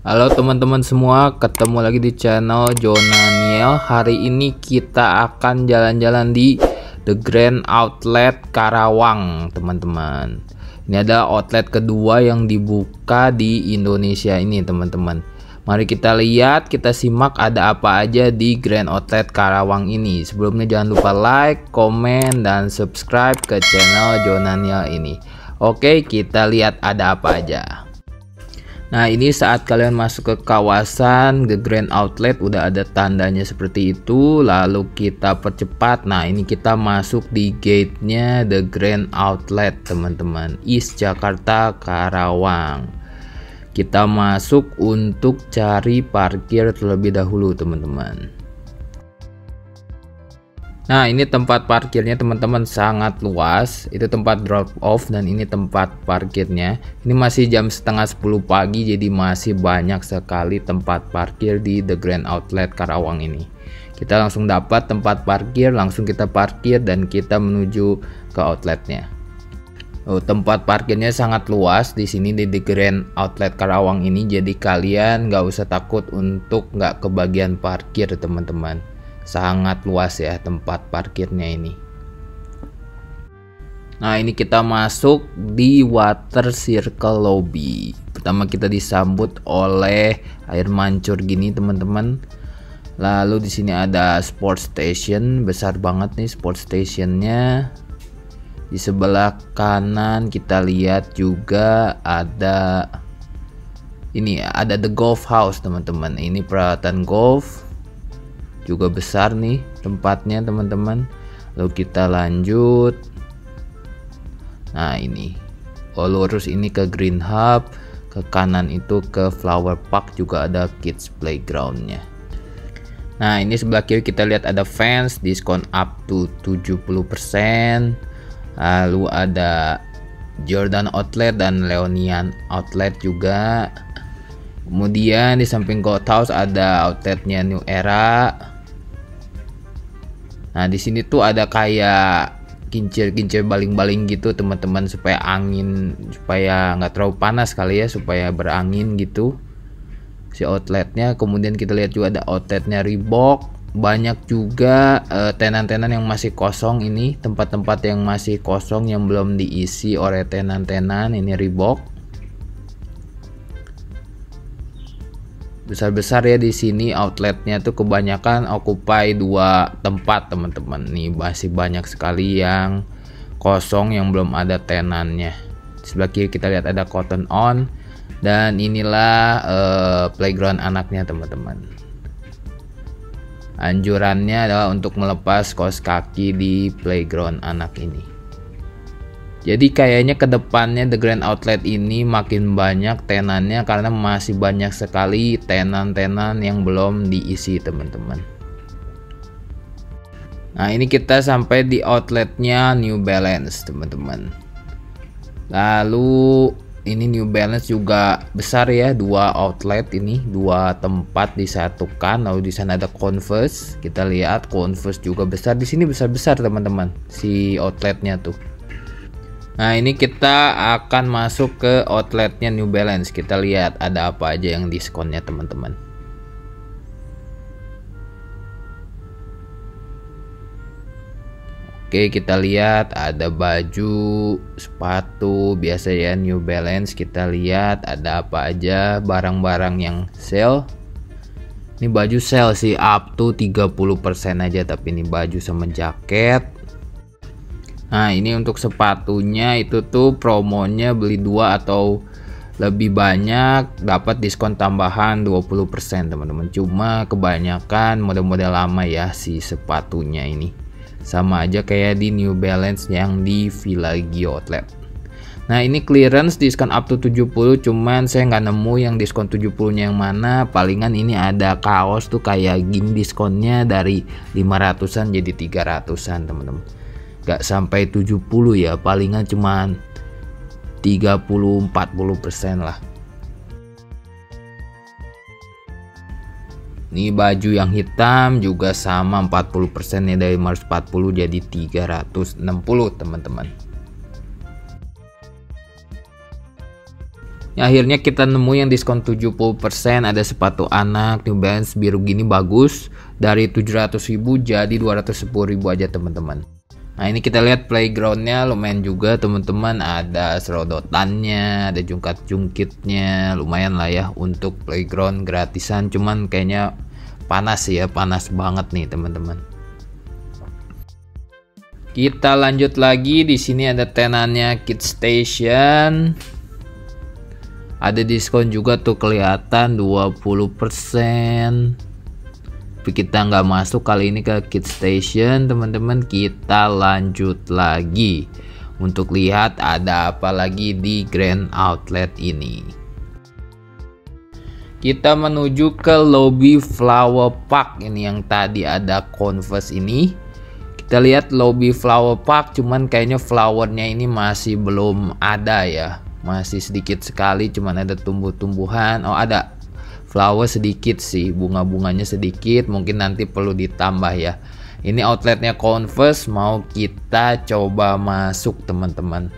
Halo teman-teman semua, ketemu lagi di channel Jonaniel. Hari ini kita akan jalan-jalan di The Grand Outlet Karawang, teman-teman. Ini adalah outlet kedua yang dibuka di Indonesia ini, teman-teman. Mari kita lihat, kita simak ada apa aja di Grand Outlet Karawang ini. Sebelumnya jangan lupa like, komen, dan subscribe ke channel Jonaniel ini. Oke, kita lihat ada apa aja. Nah, ini saat kalian masuk ke kawasan The Grand Outlet udah ada tandanya seperti itu. Lalu kita percepat. Nah, ini kita masuk di gate-nya The Grand Outlet, teman-teman. East Jakarta Karawang. Kita masuk untuk cari parkir terlebih dahulu, teman-teman. Nah, ini tempat parkirnya, teman-teman, sangat luas. Itu tempat drop off dan ini tempat parkirnya. Ini masih jam setengah 10 pagi, jadi masih banyak sekali tempat parkir di The Grand Outlet Karawang ini. Kita langsung dapat tempat parkir, langsung kita parkir dan kita menuju ke outletnya. Tempat parkirnya sangat luas di sini di The Grand Outlet Karawang ini, jadi kalian nggak usah takut untuk nggak kebagian parkir, teman-teman. Sangat luas ya tempat parkirnya ini. Nah, ini kita masuk di Water Circle Lobby. Pertama kita disambut oleh air mancur gini, teman-teman. Lalu di sini ada sport station, besar banget nih sport stationnya. Di sebelah kanan kita lihat juga ada ini, ada the golf house, teman-teman. Ini peralatan golf. Juga besar nih tempatnya, teman-teman. Lalu kita lanjut. Nah, ini lurus ini ke Green Hub, ke kanan itu ke Flower Park, juga ada kids playgroundnya. Nah, ini sebelah kiri kita lihat ada fans diskon up to 70%. Lalu ada Jordan Outlet dan Leonian Outlet juga. Kemudian di samping Gold House ada outletnya New Era. Nah, di sini tuh ada kayak kincir-kincir baling-baling gitu, teman-teman, supaya nggak terlalu panas kali ya, supaya berangin gitu si outletnya. Kemudian kita lihat juga ada outletnya Reebok. Banyak juga tenan-tenan yang masih kosong ini, tempat-tempat yang masih kosong yang belum diisi oleh tenan-tenan ini Reebok. Besar-besar ya di sini outletnya tuh, kebanyakan occupy 2 tempat, teman-teman. Nih masih banyak sekali yang kosong yang belum ada tenannya. Sebelah kiri kita lihat ada Cotton On dan inilah playground anaknya, teman-teman. Anjurannya adalah untuk melepas kaos kaki di playground anak ini. Jadi kayaknya kedepannya The Grand Outlet ini makin banyak tenannya karena masih banyak sekali tenan-tenan yang belum diisi, teman-teman. Nah, ini kita sampai di outletnya New Balance, teman-teman. Lalu ini New Balance juga besar ya, 2 outlet ini, 2 tempat disatukan. Lalu di sana ada Converse. Kita lihat Converse juga besar di sini, besar-besar, teman-teman, si outletnya tuh. Nah, ini kita akan masuk ke outletnya New Balance. Kita lihat ada apa aja yang diskonnya, teman-teman. Oke, kita lihat ada baju, sepatu, biasa ya New Balance. Kita lihat ada apa aja barang-barang yang sale. Ini baju sale sih, up to 30% aja, tapi ini baju sama jaket. Nah, ini untuk sepatunya itu tuh promonya beli 2 atau lebih banyak dapat diskon tambahan 20%, teman-teman. Cuma kebanyakan model-model lama ya si sepatunya ini. Sama aja kayak di New Balance yang di Villaggio Outlet. Nah, ini clearance diskon up to 70, cuman saya nggak nemu yang diskon 70-nya yang mana. Palingan ini ada kaos tuh kayak gini diskonnya dari 500-an jadi 300-an, teman-teman. Gak sampai 70 ya, palingan cuman 30-40% lah. Ini baju yang hitam juga sama 40% ya, dari 540 jadi 360, teman-teman. Akhirnya kita nemu yang diskon 70%. Ada sepatu anak New Balance biru gini bagus, dari 700.000 jadi 210.000 aja teman-teman. Nah ini kita lihat playgroundnya lumayan juga teman-teman, ada serodotannya, ada jungkat-jungkitnya, lumayan lah ya untuk playground gratisan. Cuman kayaknya panas ya, panas banget nih teman-teman. Kita lanjut lagi, di sini ada tenannya Kids Station. Ada diskon juga tuh, kelihatan 20%. Tapi kita nggak masuk kali ini ke Kids Station teman-teman. Kita lanjut lagi untuk lihat ada apa lagi di Grand Outlet ini. Kita menuju ke lobby Flower Park ini, yang tadi ada Converse ini. Kita lihat lobby Flower Park, cuman kayaknya flowernya ini masih belum ada ya. Masih sedikit sekali, cuman ada tumbuh-tumbuhan. Oh ada flower sedikit sih, bunga-bunganya sedikit, mungkin nanti perlu ditambah ya. Ini outletnya Converse, mau kita coba masuk teman-teman.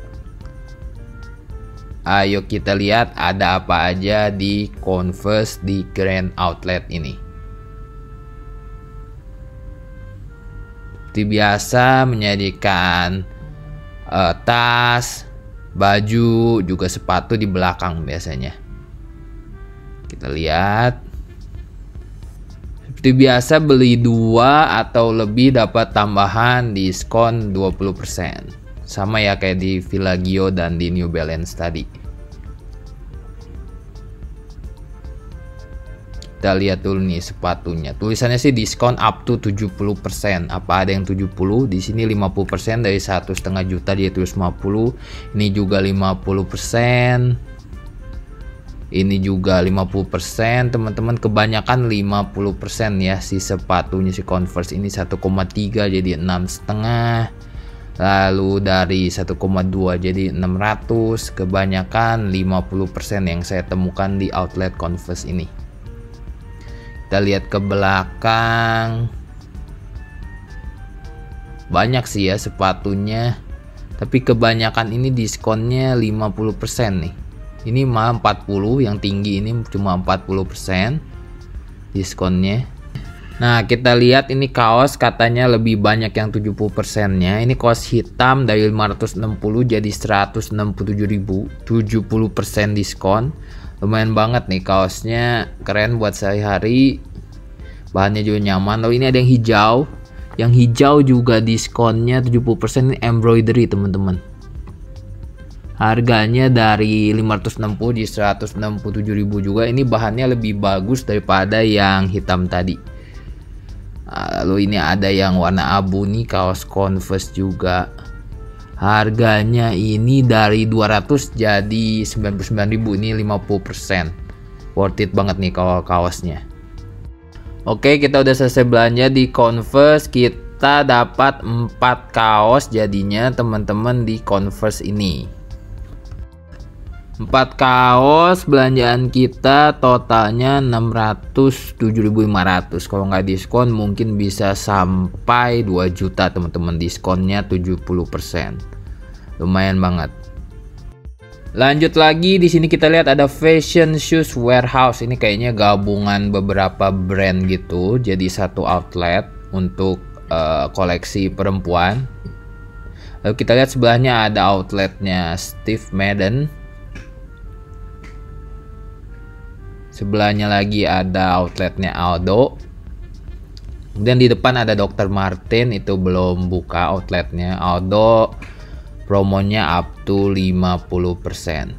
Ayo kita lihat ada apa aja di Converse di Grand Outlet ini. Seperti biasa menyajikan tas, baju, juga sepatu di belakang biasanya. Kita lihat. Seperti biasa beli 2 atau lebih dapat tambahan diskon 20%. Sama ya kayak di Villagio dan di New Balance tadi. Kita lihat dulu nih sepatunya. Tulisannya sih diskon up to 70%. Apa ada yang 70? Di sini 50%, dari 1,5 juta dia tulis 50. Ini juga 50%. Ini juga 50%, teman-teman. Kebanyakan 50% ya si sepatunya si Converse ini. 1,3 jadi 6,5. Lalu dari 1,2 jadi 600. Kebanyakan 50% yang saya temukan di outlet Converse ini. Kita lihat ke belakang, banyak sih ya sepatunya, tapi kebanyakan ini diskonnya 50% nih. Ini malah 40, yang tinggi ini cuma 40% diskonnya. Nah kita lihat ini kaos katanya lebih banyak yang 70% nya. Ini kaos hitam dari 560 jadi 167.000, 70% diskon. Lumayan banget nih kaosnya, keren buat sehari-hari, bahannya juga nyaman. Lalu ini ada yang hijau, yang hijau juga diskonnya 70%, ini embroidery teman-teman. Harganya dari 560 di 167.000 juga. Ini bahannya lebih bagus daripada yang hitam tadi. Lalu ini ada yang warna abu nih, kaos Converse juga. Harganya ini dari 200 jadi 99.000, ini 50%. Worth it banget nih kalau kaosnya. Oke, kita udah selesai belanja di Converse. Kita dapat 4 kaos jadinya teman-teman di Converse ini. 4 kaos belanjaan kita totalnya 607.500. Kalau nggak diskon mungkin bisa sampai 2 juta teman-teman, diskonnya 70%. Lumayan banget. Lanjut lagi, di sini kita lihat ada Fashion Shoes Warehouse. Ini kayaknya gabungan beberapa brand gitu, jadi satu outlet untuk koleksi perempuan. Lalu kita lihat sebelahnya ada outletnya Steve Madden. Sebelahnya lagi ada outletnya Aldo. Kemudian di depan ada Dr. Martin, itu belum buka outletnya. Aldo promonya up to 50%.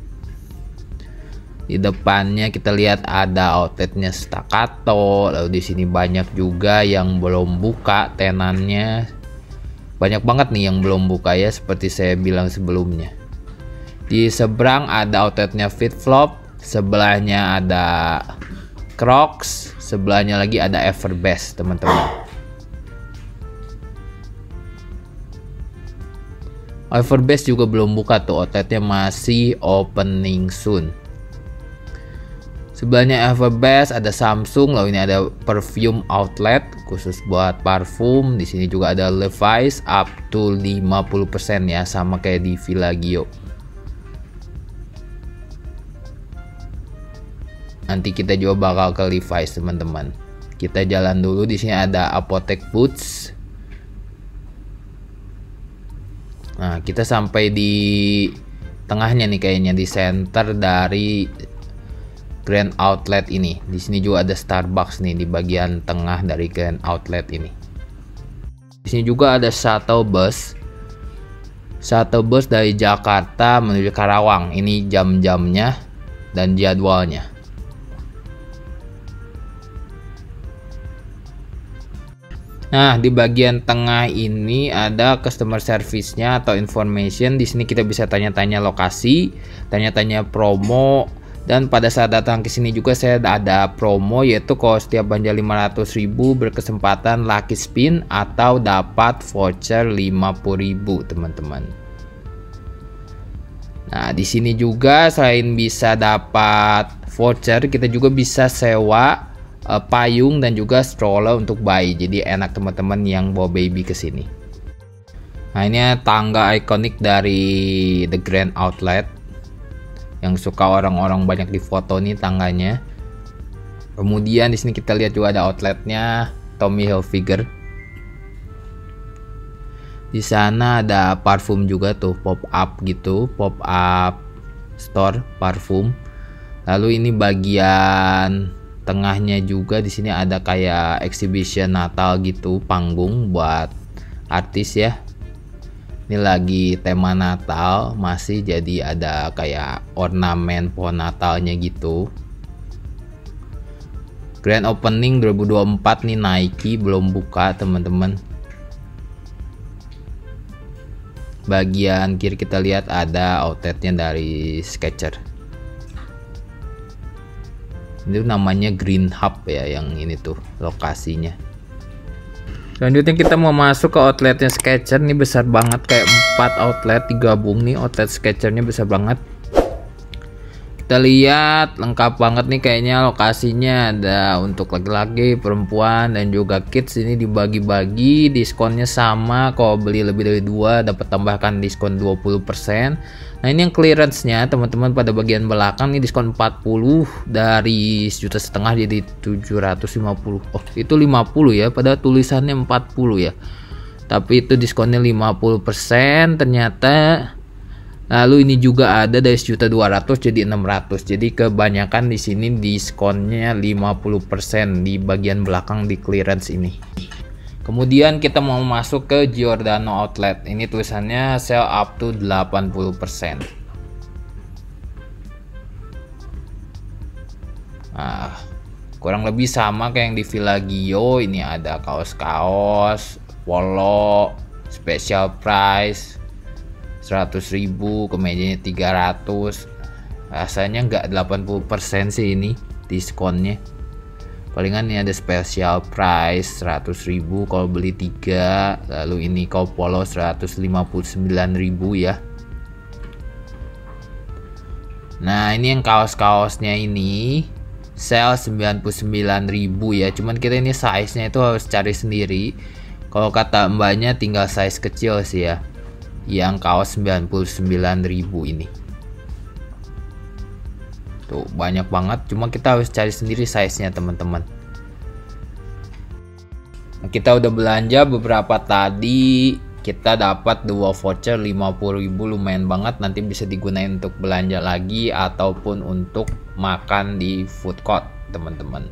Di depannya kita lihat ada outletnya Staccato. Lalu di sini banyak juga yang belum buka tenannya. Banyak banget nih yang belum buka ya, seperti saya bilang sebelumnya. Di seberang ada outletnya FitFlop. Sebelahnya ada Crocs, sebelahnya lagi ada Everbest teman-teman. Everbest juga belum buka tuh, outletnya masih opening soon. Sebelahnya Everbest ada Samsung, lalu ini ada perfume outlet khusus buat parfum. Di sini juga ada Levi's up to 50% ya, sama kayak di Villagio. Nanti kita juga bakal ke Levi's teman-teman. Kita jalan dulu, di sini ada Apotek Boots. Nah, kita sampai di tengahnya nih kayaknya, di center dari Grand Outlet ini. Di sini juga ada Starbucks nih di bagian tengah dari Grand Outlet ini. Di sini juga ada shuttle bus. Shuttle bus dari Jakarta menuju Karawang. Ini jam-jamnya dan jadwalnya. Nah, di bagian tengah ini ada customer service-nya atau information. Di sini kita bisa tanya-tanya lokasi, tanya-tanya promo, dan pada saat datang ke sini juga saya ada promo, yaitu kalau setiap belanja 500.000 berkesempatan lucky spin atau dapat voucher 50.000, teman-teman. Nah, di sini juga selain bisa dapat voucher, kita juga bisa sewa payung dan juga stroller untuk bayi. Jadi enak teman-teman yang bawa baby ke sini. Nah, ini tangga ikonik dari The Grand Outlet yang suka orang-orang banyak di foto nih tangganya. Kemudian di sini kita lihat juga ada outletnya Tommy Hilfiger. Di sana ada parfum juga tuh, pop up gitu, pop up store parfum. Lalu ini bagian tengahnya juga di sini ada kayak exhibition Natal gitu, panggung buat artis ya. Ini lagi tema Natal, masih jadi ada kayak ornamen pohon Natalnya gitu. Grand opening 2024 nih Nike belum buka teman-teman. Bagian kiri kita lihat ada outletnya dari Skechers. Itu namanya Green Hub ya, yang ini tuh lokasinya. Selanjutnya kita mau masuk ke outletnya Skechers. Ini besar banget, kayak 4 outlet digabung nih. Outlet Skechers-nya besar banget. Kita lihat lengkap banget nih kayaknya lokasinya. Ada untuk laki-laki, perempuan, dan juga kids. Ini dibagi-bagi, diskonnya sama. Kalau beli lebih dari 2 dapat tambahkan diskon 20%. Nah, ini yang clearance-nya teman-teman, pada bagian belakang nih diskon 40 dari 1,5 juta jadi 750. Oh, itu 50 ya, padahal tulisannya 40 ya. Tapi itu diskonnya 50% ternyata. Lalu ini juga ada dari 1.200.000 jadi 600. Jadi kebanyakan di sini diskonnya 50% di bagian belakang di clearance ini. Kemudian kita mau masuk ke Giordano Outlet. Ini tulisannya sell up to 80%. Nah, kurang lebih sama kayak yang di Villa Gio. Ini ada kaos-kaos, polo, special price 100.000, kemejanya 300. Rasanya nggak 80% sih ini diskonnya. Palingan ini ada special price 100.000 kalau beli 3. Lalu ini kalau polo 159.000 ya. Nah, ini yang kaos-kaosnya ini sale 99.000 ya. Cuman kita ini size-nya itu harus cari sendiri. Kalau kata mbaknya tinggal size kecil sih ya. Yang kaos 99.000 ini. Tuh banyak banget, cuma kita harus cari sendiri size-nya teman-teman. Nah, kita udah belanja beberapa tadi, kita dapat 2 voucher 50.000, lumayan banget, nanti bisa digunakan untuk belanja lagi ataupun untuk makan di food court teman-teman.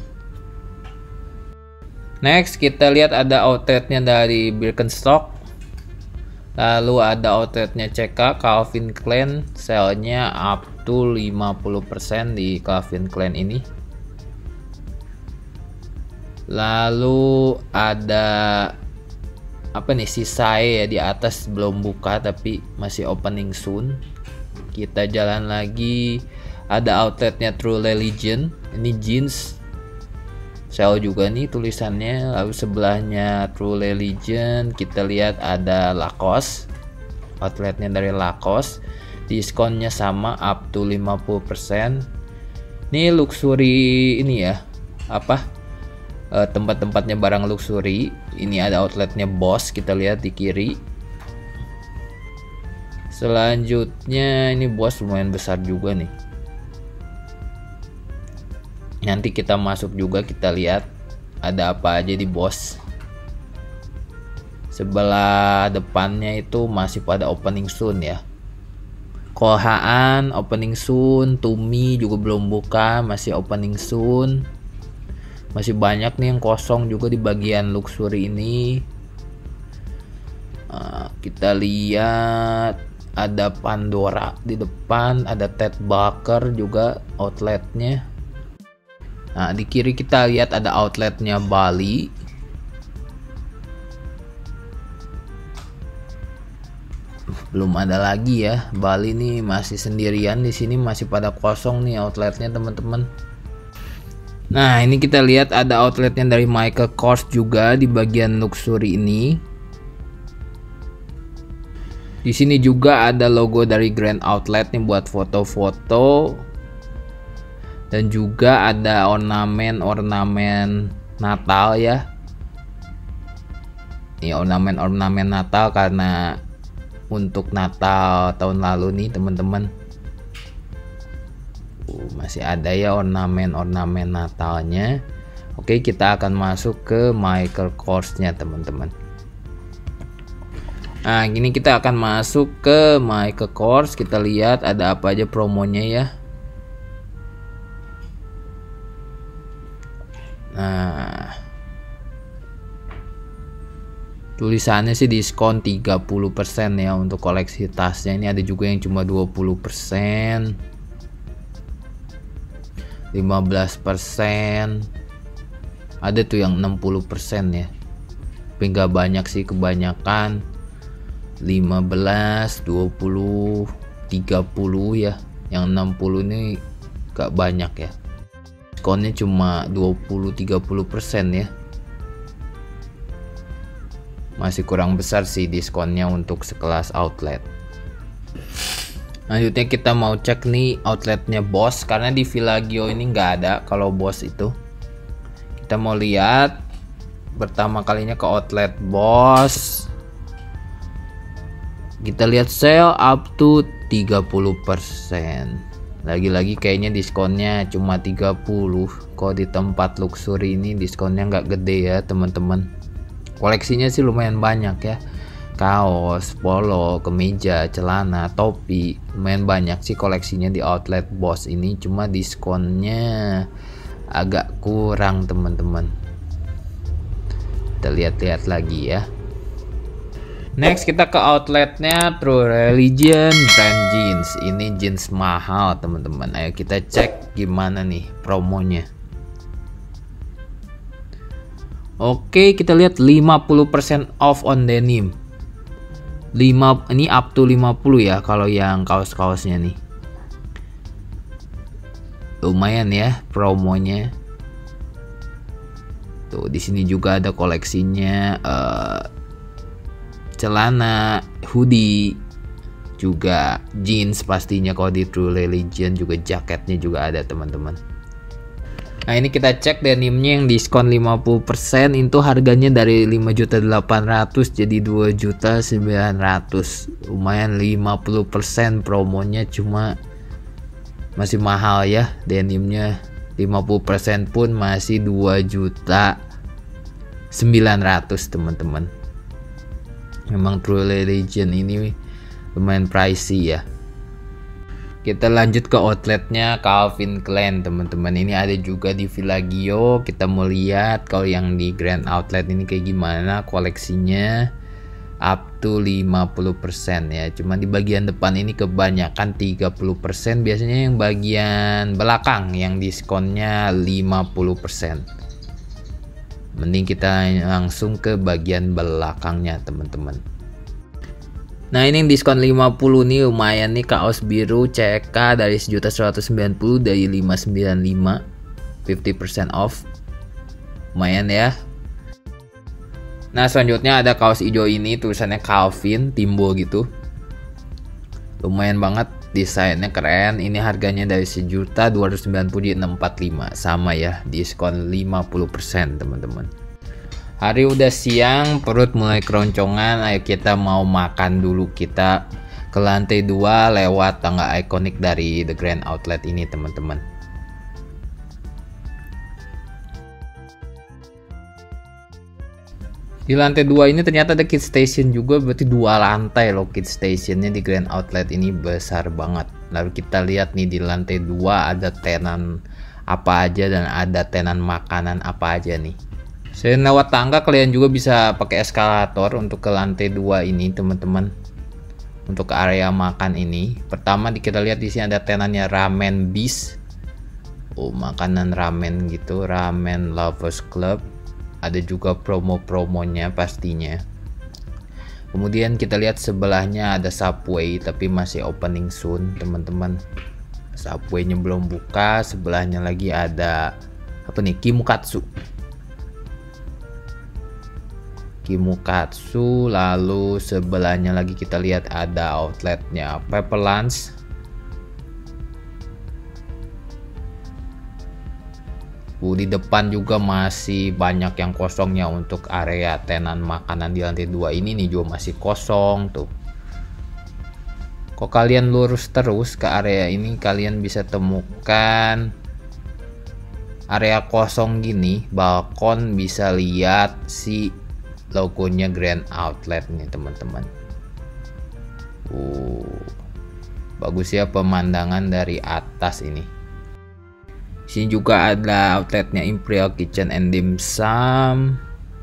Next kita lihat ada outletnya dari Birkenstock. Lalu ada outletnya CK Calvin Klein, sale-nya up to 50% di Calvin Klein ini. Lalu ada apa nih, Sisai ya di atas belum buka tapi masih opening soon. Kita jalan lagi, ada outletnya True Religion, ini jeans sale juga nih tulisannya. Lalu sebelahnya True Religion kita lihat ada Lacoste, outletnya dari Lacoste, diskonnya sama up to 50%. Ini luxury ini ya, apa tempat-tempatnya barang luxury. Ini ada outletnya Boss, kita lihat di kiri. Selanjutnya ini Boss lumayan besar juga nih. Nanti kita masuk juga, kita lihat ada apa aja di BOSS. Sebelah depannya itu masih pada opening soon ya. Kohaan opening soon, Tumi juga belum buka, masih opening soon. Masih banyak nih yang kosong juga di bagian luxury ini. Kita lihat ada Pandora di depan, ada Ted Baker juga outletnya. Nah, di kiri kita lihat ada outletnya Bali. Belum ada lagi ya. Bali nih masih sendirian di sini, masih pada kosong nih outletnya teman-teman. Nah, ini kita lihat ada outletnya dari Michael Kors juga di bagian luxury ini. Di sini juga ada logo dari Grand Outlet nih buat foto-foto. Dan juga ada ornamen-ornamen Natal ya. Ini ornamen-ornamen Natal karena untuk Natal tahun lalu nih teman-teman. Masih ada ya ornamen-ornamen Natalnya. Oke, kita akan masuk ke Michael Kors-nya teman-teman. Nah, gini kita akan masuk ke Michael Kors. Kita lihat ada apa aja promonya ya. Nah, tulisannya sih diskon 30% ya untuk koleksi tasnya. Ini ada juga yang cuma 20%, 15%, ada tuh yang 60% ya. Tapi nggak banyak sih, kebanyakan 15, 20, 30 ya. Yang 60 ini gak banyak ya. Diskonnya cuma 20-30% ya. Masih kurang besar sih diskonnya untuk sekelas outlet. Lanjutnya kita mau cek nih outletnya BOSS, karena di Villaggio ini nggak ada kalau BOSS itu. Kita mau lihat pertama kalinya ke outlet BOSS. Kita lihat sale up to 30%. Lagi-lagi kayaknya diskonnya cuma 30. Kalau di tempat luxury ini diskonnya nggak gede ya teman-teman. Koleksinya sih lumayan banyak ya. Kaos, polo, kemeja, celana, topi, lumayan banyak sih koleksinya di outlet BOSS ini. Cuma diskonnya agak kurang teman-teman. Kita lihat-lihat lagi ya. Next kita ke outletnya True Religion brand jeans. Ini jeans mahal teman-teman. Ayo kita cek gimana nih promonya. Oke, kita lihat 50% off on denim. Ini up to 50 ya kalau yang kaos-kaosnya nih. Lumayan ya promonya. Tuh di sini juga ada koleksinya, celana, hoodie, juga jeans pastinya. Kalau di True Religion juga jaketnya juga ada teman-teman. Nah, ini kita cek denimnya yang diskon 50%. Itu harganya dari 5.800.000 jadi 2.900.000. Lumayan 50% promonya, cuma masih mahal ya denimnya. 50% pun masih 2.900.000 teman-teman. Memang True Religion ini lumayan pricey ya. Kita lanjut ke outletnya Calvin Klein teman-teman. Ini ada juga di Villaggio. Kita mau lihat kalau yang di Grand Outlet ini kayak gimana koleksinya. Up to 50% ya. Cuma di bagian depan ini kebanyakan 30%. Biasanya yang bagian belakang yang diskonnya 50%. Mending kita langsung ke bagian belakangnya teman-teman. Nah, ini yang diskon 50 nih lumayan nih. Kaos biru CK dari 1.190.000 dari 595, 50% off. Lumayan ya. Nah, selanjutnya ada kaos hijau ini tulisannya Calvin Timbo gitu. Lumayan banget, desainnya keren. Ini harganya dari 1.290.645, sama ya, diskon 50% teman-teman. Hari udah siang, perut mulai keroncongan. Ayo kita mau makan dulu. Kita ke lantai 2 lewat tangga ikonik dari The Grand Outlet ini teman-teman. Di lantai 2 ini ternyata ada Kid Station juga, berarti 2 lantai loh Kid Stationnya di Grand Outlet ini, besar banget. Lalu kita lihat nih di lantai 2 ada tenan apa aja dan ada tenan makanan apa aja nih. Selain lewat tangga, kalian juga bisa pakai eskalator untuk ke lantai 2 ini teman-teman. Untuk ke area makan ini. Pertama kita lihat di sini ada tenannya Ramen Beast. Oh, makanan ramen gitu, Ramen Lovers Club. Ada juga promo-promonya pastinya. Kemudian kita lihat sebelahnya ada Subway, tapi masih opening soon teman-teman. Subway-nya belum buka. Sebelahnya lagi ada apa nih, Kimukatsu. Lalu sebelahnya lagi kita lihat ada outletnya Pepper Lunch. Di depan juga masih banyak yang kosongnya untuk area tenan makanan di lantai 2 ini nih, juga masih kosong tuh. Kok kalian lurus terus ke area ini, kalian bisa temukan area kosong gini, balkon, bisa lihat si logonya Grand Outlet nih teman-teman. Bagus ya pemandangan dari atas ini. Sini juga ada outletnya Imperial Kitchen and Dim Sum.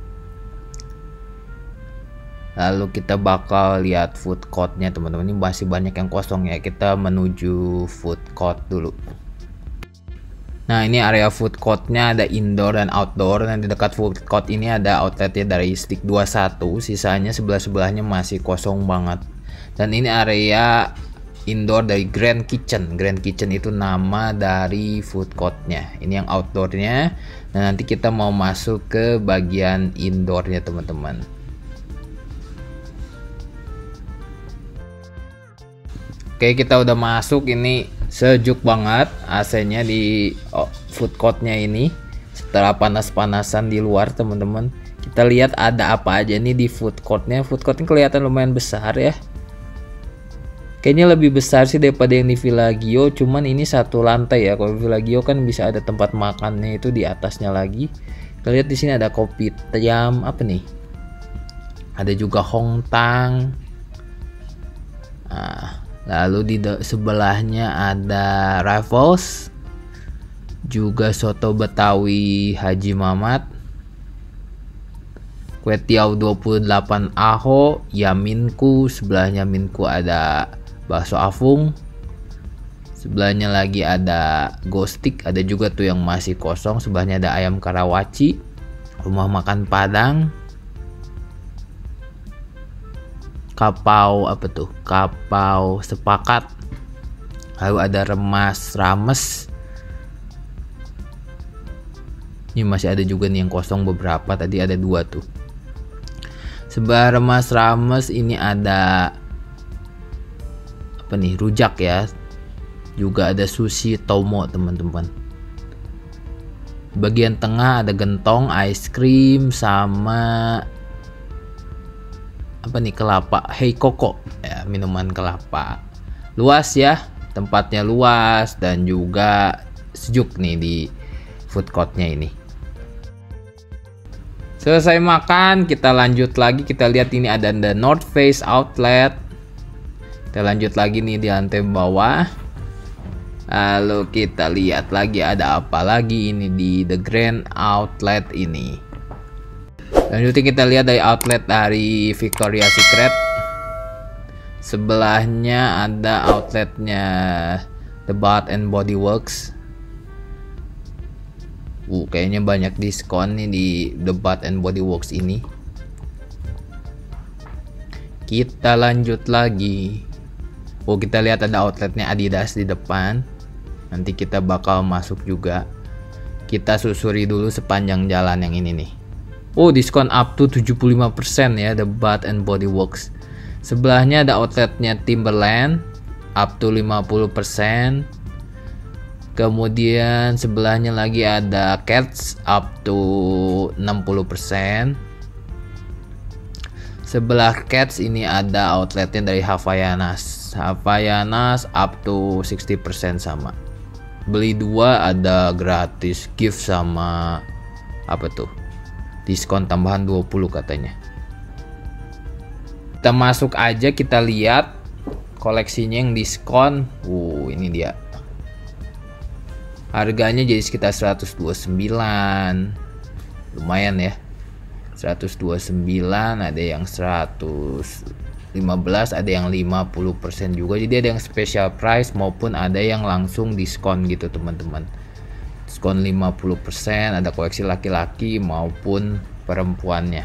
Lalu kita bakal lihat food courtnya teman-teman. Ini masih banyak yang kosong ya. Kita menuju food court dulu. Nah, ini area food courtnya ada indoor dan outdoor. Dan di dekat food court ini ada outletnya dari Stick 21. Sisanya sebelah-sebelahnya masih kosong banget. Dan ini area indoor dari Grand Kitchen. Grand Kitchen itu nama dari food courtnya. Ini yang outdoornya. Nah, nanti kita mau masuk ke bagian indoornya teman-teman. Oke, kita udah masuk. Ini sejuk banget AC-nya di food courtnya ini. Setelah panas-panasan di luar teman-teman. Kita lihat ada apa aja nih di food courtnya. Food courtnya kelihatan lumayan besar ya. Kayaknya lebih besar sih daripada yang di Villa Gio, cuman ini satu lantai ya. Kalau Villa Gio kan bisa ada tempat makannya itu di atasnya lagi. Kita lihat di sini ada kopi tiam apa nih? Ada juga Hongtang. Nah, lalu di sebelahnya ada Raffles. Juga soto Betawi Haji Mamat. Kue tiaw 28 Aho, Yaminku. Sebelahnya Minku ada bakso Afung. Sebelahnya lagi ada Ghostik, ada juga tuh yang masih kosong. Sebelahnya ada ayam Karawaci, rumah makan Padang, Kapau apa tuh? Kapau Sepakat. Lalu ada Rames. Ini masih ada juga nih yang kosong beberapa. Tadi ada 2 tuh. Sebelah Rames ini ada apa nih, rujak ya. Juga ada sushi Tomo teman-teman. Bagian tengah ada gentong, ice cream, sama apa nih, kelapa Heikoko ya, minuman kelapa. Luas ya, tempatnya luas dan juga sejuk nih di food courtnya ini. Selesai makan, kita lanjut lagi. Kita lihat ini ada The North Face Outlet. Kita lanjut lagi nih di lantai bawah. Lalu kita lihat lagi ada apa lagi ini di The Grand Outlet ini. Lanjutnya kita lihat dari outlet dari Victoria's Secret. Sebelahnya ada outletnya The Bath and Body Works. Kayaknya banyak diskon nih di The Bath and Body Works ini. Kita lanjut lagi. Kita lihat ada outletnya Adidas di depan. Nanti kita bakal masuk juga. Kita susuri dulu sepanjang jalan yang ini nih. Diskon up to 75% ya, The Bath and Body Works. Sebelahnya ada outletnya Timberland up to 50%. Kemudian sebelahnya lagi ada Cats up to 60%. Sebelah Cats ini ada outletnya dari Havaianas up to 60% sama. Beli 2 ada gratis gift sama apa tuh, diskon tambahan 20 katanya. Kita masuk aja, kita lihat koleksinya yang diskon. Ini dia. Harganya jadi sekitar 129. Lumayan ya. 129, ada yang 115, ada yang 50% juga. Jadi ada yang special price maupun ada yang langsung diskon gitu teman-teman. Diskon 50%, ada koleksi laki-laki maupun perempuannya.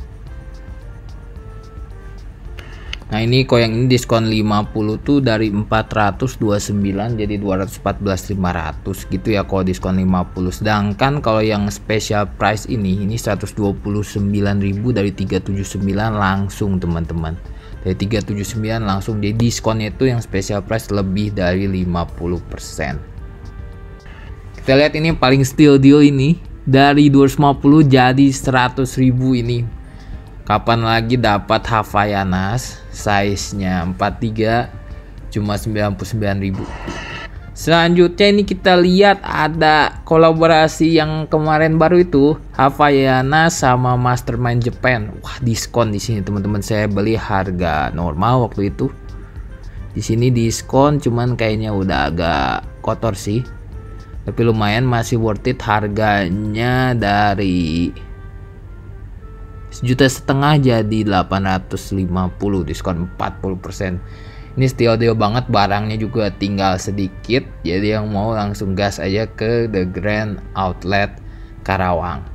Nah ini kalau yang ini diskon 50 tuh dari 429 jadi 214.500 gitu ya kalau diskon 50. Sedangkan kalau yang special price ini 129.000 dari 379 langsung teman-teman. Dari 379 langsung, jadi diskonnya itu yang special price lebih dari 50%. Kita lihat ini paling steal deal ini, dari 250 jadi 100.000 ini. Kapan lagi dapat Havaianas size-nya 43 cuma 99.000. Selanjutnya ini kita lihat ada kolaborasi yang kemarin baru itu, Havaianas sama Mastermind Japan. Wah, diskon di sini teman-teman. Saya beli harga normal waktu itu. Di sini diskon, cuman kayaknya udah agak kotor sih. Tapi lumayan, masih worth it. Harganya dari 1,5 juta jadi 850, diskon 40%. Ini steal deal banget, barangnya juga tinggal sedikit. Jadi yang mau langsung gas aja ke The Grand Outlet Karawang.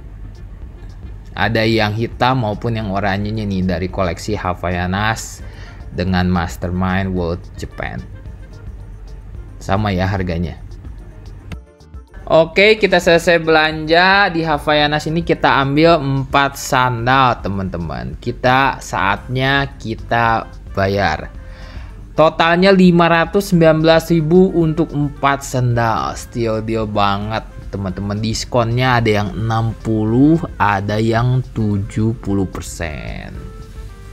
Ada yang hitam maupun yang oranyenya nih dari koleksi Havaianas dengan Mastermind World Japan. Sama ya harganya. Oke, kita selesai belanja di Havaianas ini. Kita ambil 4 sandal teman-teman. Saatnya kita bayar. Totalnya 519.000 untuk 4 sandal. Steal deal banget teman-teman. Diskonnya ada yang 60, ada yang 70%.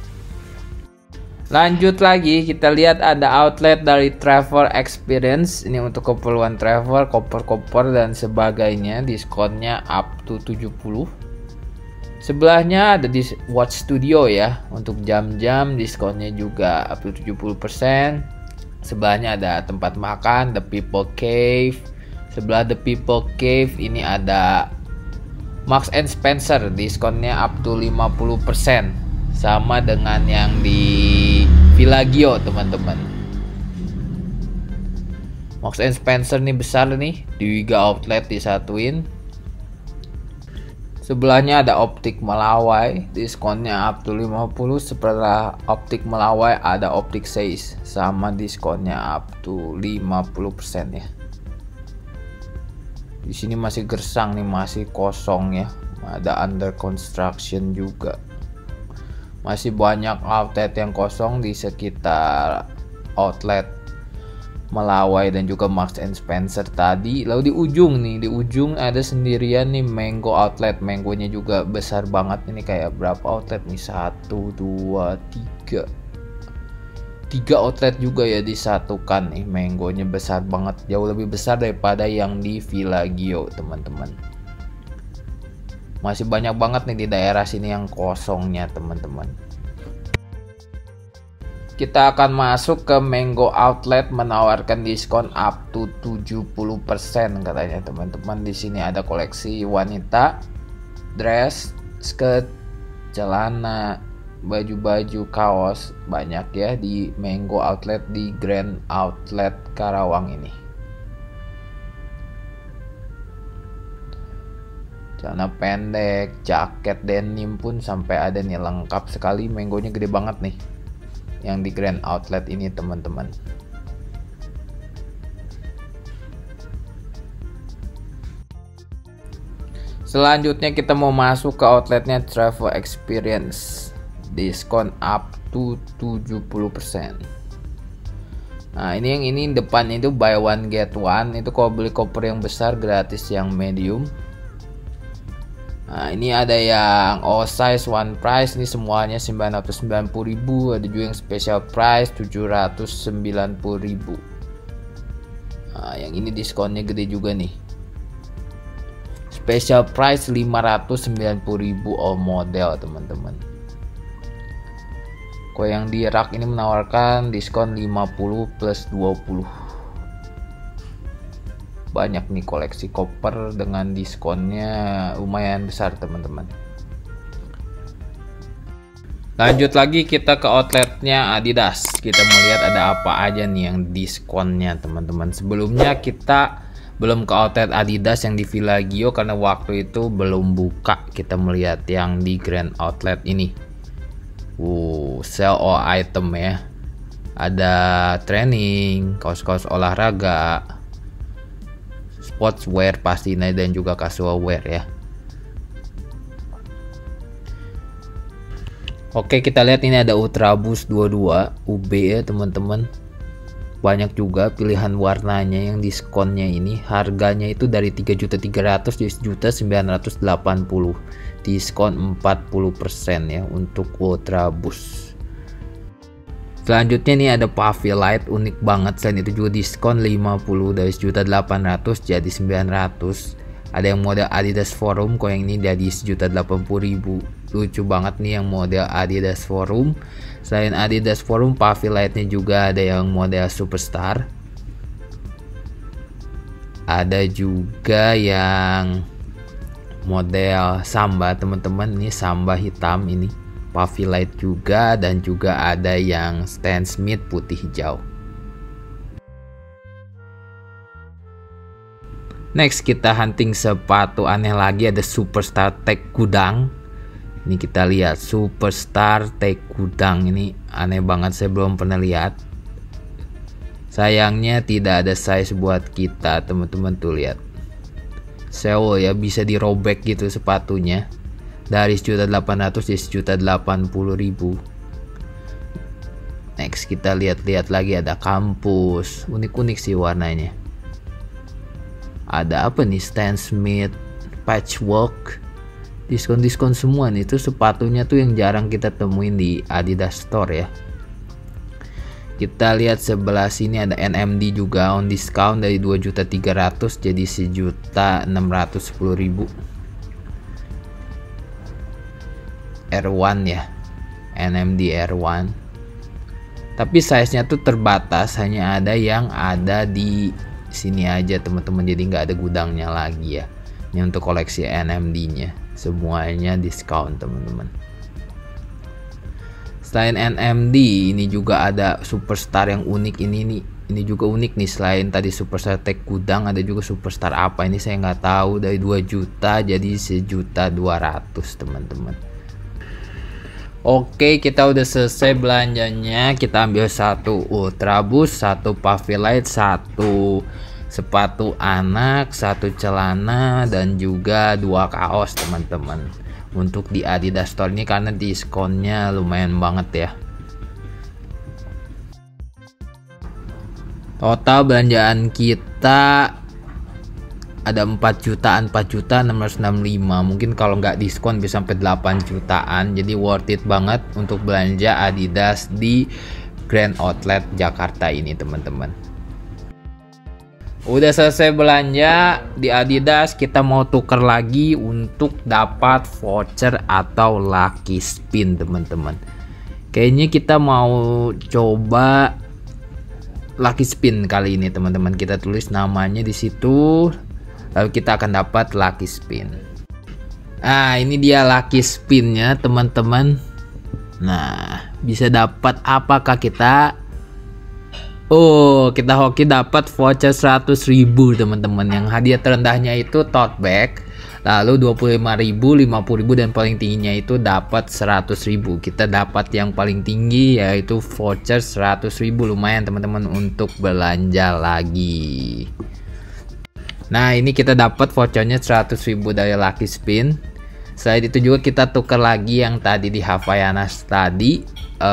Lanjut lagi, kita lihat ada outlet dari Travel Experience. Ini untuk keperluan travel, koper-koper dan sebagainya. Diskonnya up to 70. Sebelahnya ada di Watch Studio ya. Untuk jam-jam diskonnya juga up to 70%. Sebelahnya ada tempat makan The People Cave. Sebelah The People Cave ini ada Marks and Spencer, diskonnya up to 50%. Sama dengan yang di Villaggio teman-teman. Marks and Spencer nih besar nih, di 3 outlet disatuin. Sebelahnya ada Optik Melawai, diskonnya up to 50. Setelah Optik Melawai ada Optik Seis, sama diskonnya up to 50% ya. Di sini masih gersang nih, masih kosong ya. Ada under construction juga. Masih banyak outlet yang kosong di sekitar outlet Melawai dan juga Marks and Spencer tadi. Lalu di ujung ada sendirian nih Mango Outlet. Mangonya juga besar banget. Ini kayak berapa outlet nih? 1, 2, 3. 3 outlet juga ya disatukan nih. Mangonya besar banget. Jauh lebih besar daripada yang di Villaggio teman-teman. Masih banyak banget nih di daerah sini yang kosongnya teman-teman. Kita akan masuk ke Mango Outlet, menawarkan diskon up to 70% katanya teman-teman. Di sini ada koleksi wanita, dress, skirt, celana, baju-baju, kaos, banyak ya di Mango Outlet di Grand Outlet Karawang ini. Celana pendek, jaket denim pun sampai ada nih, lengkap sekali. Mangonya gede banget nih yang di Grand Outlet ini teman-teman. Selanjutnya kita mau masuk ke outletnya Travel Experience, diskon up to 70%. Nah ini yang ini depannya itu buy one get one. Itu kalau beli koper yang besar gratis yang medium. Nah ini ada yang all size one price, ini semuanya 990.000. Ada juga yang special price 790.000. Nah yang ini diskonnya gede juga nih. Special price 590.000 all model teman-teman. Kue yang di rak ini menawarkan diskon 50 plus 20. Banyak nih koleksi koper dengan diskonnya lumayan besar teman-teman. Lanjut lagi kita ke outletnya Adidas. Kita melihat ada apa aja nih yang diskonnya teman-teman. Sebelumnya kita belum ke outlet Adidas yang di Villa Gio karena waktu itu belum buka. Kita melihat yang di Grand Outlet ini. Sell all item ya. Ada training, kaos-kaos olahraga, sportswear pastinya, dan juga casual wear ya. Oke, kita lihat ini ada Ultraboost 22 UB ya teman-teman. Banyak juga pilihan warnanya yang diskonnya ini. Harganya itu dari 3.300.000 jadi 1.980.000. Diskon 40% ya untuk Ultraboost. Selanjutnya nih ada Puffy Light, unik banget. Selain itu juga diskon 50 dari 1.800.000 jadi 900. Ada yang model Adidas Forum, kok yang ini jadi 1.080.000. Lucu banget nih yang model Adidas Forum. Selain Adidas Forum, Puffy Light-nya juga ada yang model Superstar. Ada juga yang model Samba teman-teman. Ini Samba hitam ini. Puffy Light juga, dan juga ada yang Stan Smith putih hijau. Next kita hunting sepatu aneh lagi, ada Superstar Tech Gudang. Ini kita lihat Superstar Tech Gudang, ini aneh banget, saya belum pernah lihat. Sayangnya tidak ada size buat kita teman-teman, tuh lihat. Sewo ya, bisa dirobek gitu sepatunya. Dari 1.800.000 jadi 1.080.000. Next kita lihat-lihat lagi, ada Kampus, unik-unik sih warnanya. Ada apa nih, Stan Smith Patchwork, diskon semua nih. Itu sepatunya tuh yang jarang kita temuin di Adidas Store ya. Kita lihat sebelah sini ada NMD juga on discount dari 2.300.000 jadi 1.610.000. R1 ya, NMD R1. Tapi size-nya tuh terbatas, hanya ada yang ada di sini aja teman-teman, jadi nggak ada gudangnya lagi ya. Ini untuk koleksi NMD-nya, semuanya diskon teman-teman. Selain NMD, ini juga ada Superstar yang unik ini nih. Ini juga unik nih, selain tadi Superstar Tech Gudang, ada juga Superstar apa ini saya nggak tahu, dari 2 juta jadi 1.200.000 teman-teman. Oke, kita udah selesai belanjanya. Kita ambil satu Ultraboost, satu Puffy Light, satu sepatu anak, satu celana, dan juga 2 kaos teman-teman. Untuk di Adidas Store ini karena diskonnya lumayan banget ya. Total belanjaan kita ada 4.665.000. Mungkin kalau nggak diskon bisa sampai 8 jutaan. Jadi worth it banget untuk belanja Adidas di Grand Outlet Jakarta ini teman-teman. Udah selesai belanja di Adidas, kita mau tuker lagi untuk dapat voucher atau lucky spin teman-teman. Kayaknya kita mau coba lucky spin kali ini teman-teman. Kita tulis namanya di situ, lalu kita akan dapat lucky spin. Nah, ini dia lucky spinnya teman-teman. Nah, bisa dapat apakah kita? Oh, kita hoki dapat voucher 100.000 teman-teman. Yang hadiah terendahnya itu tote bag, lalu 25.000, 50.000, dan paling tingginya itu dapat 100.000. Kita dapat yang paling tinggi yaitu voucher 100.000. Lumayan teman-teman untuk belanja lagi. Nah, ini kita dapat vouchernya 100.000 dari lucky spin. Selain itu juga kita tukar lagi yang tadi di Havaianas tadi,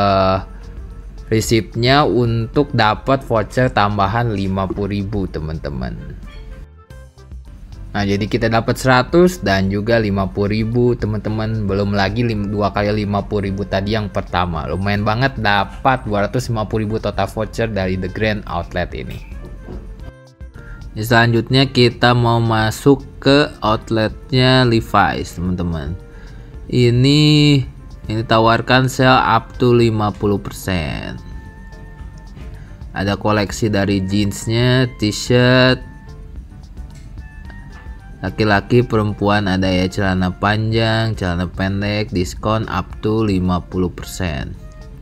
resipnya untuk dapat voucher tambahan 50.000 teman-teman. Nah, jadi kita dapat 100 dan juga 50.000 teman-teman. Belum lagi 2 kali 50.000 tadi yang pertama. Lumayan banget dapat 250.000 total voucher dari The Grand Outlet ini. Selanjutnya kita mau masuk ke outletnya Levi's teman-teman. Ini tawarkan sale up to 50%. Ada koleksi dari jeansnya, t-shirt, laki-laki, perempuan, ada ya celana panjang, celana pendek, diskon up to 50%.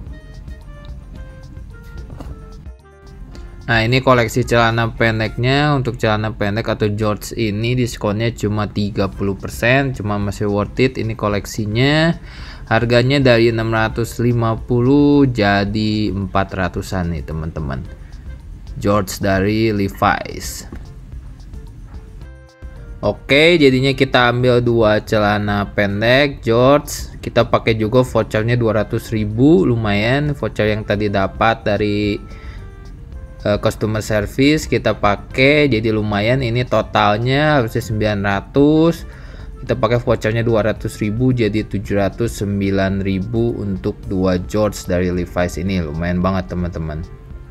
Nah, ini koleksi celana pendeknya. Untuk celana pendek atau shorts ini diskonnya cuma 30%, cuma masih worth it. Ini koleksinya. Harganya dari 650 jadi 400-an nih teman-teman. Shorts dari Levi's. Oke, jadinya kita ambil 2 celana pendek shorts. Kita pakai juga vouchernya 200.000, lumayan. Voucher yang tadi dapat dari customer service kita pakai, jadi lumayan. Ini totalnya harusnya 900, kita pakai vouchernya 200.000 jadi 709.000 untuk 2 shorts dari Levi's ini. Lumayan banget teman-teman.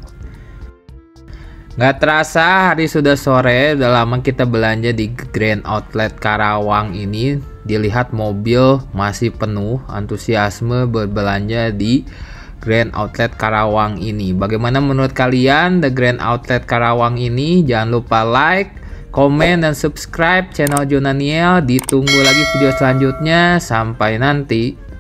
Nggak terasa hari sudah sore. Udah lama kita belanja di Grand Outlet Karawang ini. Dilihat mobil masih penuh, antusiasme berbelanja di Grand Outlet Karawang ini. Bagaimana menurut kalian The Grand Outlet Karawang ini? Jangan lupa like, komen, dan subscribe channel Jonaniel. Ditunggu lagi video selanjutnya. Sampai nanti.